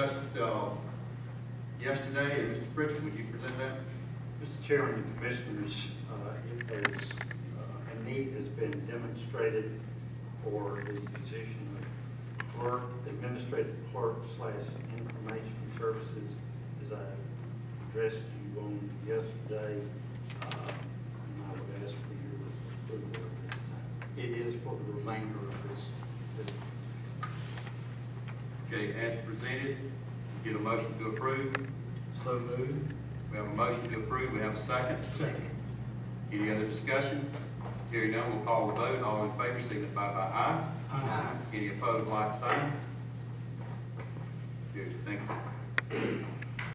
discussed yesterday, and Mr. Pritchett, would you present that? Mr. Chairman and Commissioners, a need has been demonstrated for the position of clerk, administrative clerk / information services, as I addressed you on yesterday, and I would ask for your approval at this time. It is for the remainder of this. Okay, as presented, get a motion to approve. So moved. We have a motion to approve. We have a second. Second. Any other discussion? Hearing none, we'll call the vote. All in favor signify by aye. Aye. Any opposed, like sign. Good, thank you.